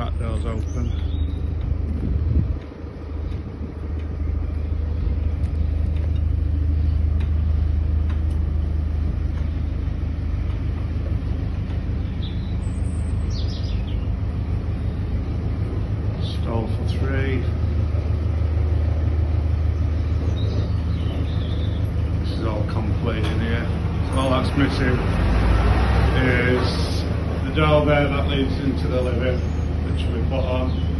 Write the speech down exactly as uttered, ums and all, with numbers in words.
back door's open. Stall for three. This is all complete in here. So all that's missing is the door there that leads into the living, which we put on.